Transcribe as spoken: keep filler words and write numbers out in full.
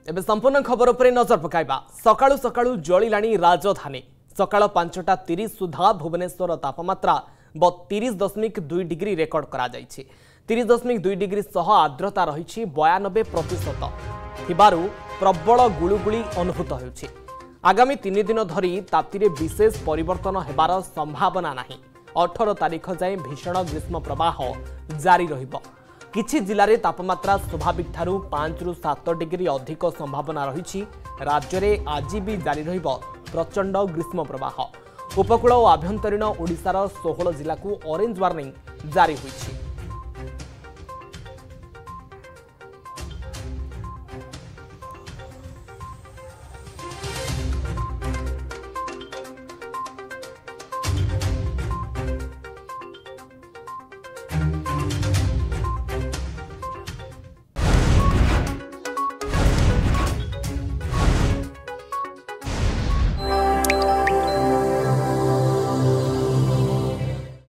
एबे संपूर्ण खबर उपरे नजर पकाइबा। सकाळू सकाळू जळिलाणी राजधानी। सकाळ पांचटा तीस सुधा भुवनेश्वर तापमात्रा तीस दशमिक दुई डिग्री रेकर्ड करा जायछि। तीस दशमिक दुई डिग्री सह आर्द्रता रही बयानबे प्रतिशत थिबारु प्रबल गुळुगुळी अनुभूत होउछि। आगामी तीन दिन धरी तातीरे विशेष परिवर्तन हेबार संभावना नाही। अठारह तारीख जाए भीषण ग्रीष्म प्रवाह जारी रहिबो। किछि जिले में तापमात्रा स्वाभाविक ठारू पांच रु सात डिग्री अधिक संभावना रही। राज्य में आज भी जारी रहिबो प्रचंड ग्रीष्म प्रवाह। उपकूल और आभ्यंतरीण ओडिशार सोलह जिला को ऑरेंज वार्निंग जारी होइछि।